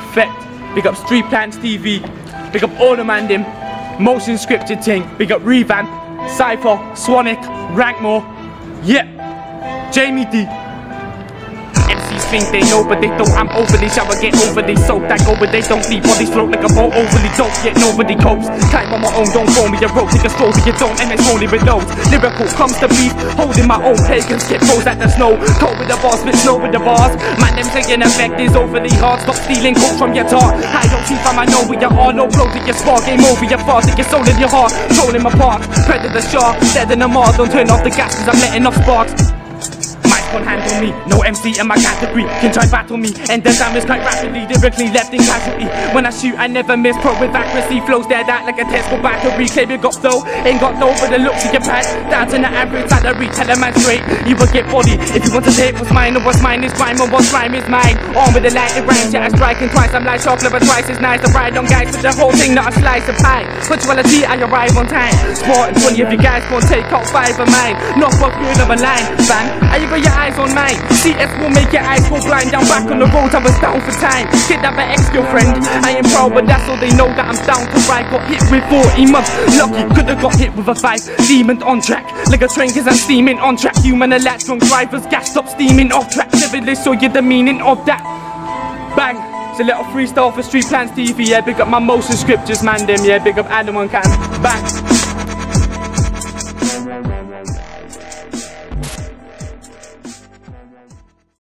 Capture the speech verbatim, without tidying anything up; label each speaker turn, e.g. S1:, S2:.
S1: effect. Big up Street Plants T V. Big up all the man them. Motion scripted thing. Big up Revamp, Cypher, Swanic, Rankmore. Yep. Jamie D. M Cs think they know but they don't. I'm overly shower, get over they so that go but they don't leave bodies float like a boat overly dope, yet nobody copes. Climb on my own, don't phone me a rope, take a stroll to your dome, and it's only with those. Lyrical comes to beef, holding my own pagans, skip rolls at the snow. Cold with the bars, spit snow with the bars. Man, them saying effect is overly hard. Stop stealing quotes from your tar. I don't see from I know where you are. No blow to your spark, game over your fast, take your soul in your heart. Trolling my park, predator shark, dead in the Mars. Don't turn off the gas cause I'm letting off sparks. Can't handle me, no M C in my category can try battle me, and the damage quite rapidly, lyrically left in casualty. When I shoot I never miss, pro with accuracy, flows dead out like a Tesco battery. Claim you got flow, ain't got no but the looks of your pad, down to the average salary, tell a man straight, you will get body. If you want to take what's mine or what's mine is rhyme or what's rhyme is mine. On with the light, it rhymes, yeah I striking twice, I'm like chocolate but twice as nice. I ride on guys with the whole thing, not a slice of pie. Punctuality, I arrive on time, smart and funny if you guys gon' take out five of mine. Not what good of a line, fam, are you got your eyes on mine? C S will make your eyes go blind. Down back on the road, I was down for time. Kidnap an ex-girlfriend, I ain't proud but that's all they know, that I'm down to ride. Got hit with forty months, lucky could've got hit with a five. Demon on track, like a train cause I'm steaming on track. Human alert, drunk drivers, gas stop steaming off track. Never they show you the meaning of that. Bang, it's a little freestyle for Street Plants T V, yeah. Big up my motion scriptures, man them, yeah. Big up Adam and Cam, bang.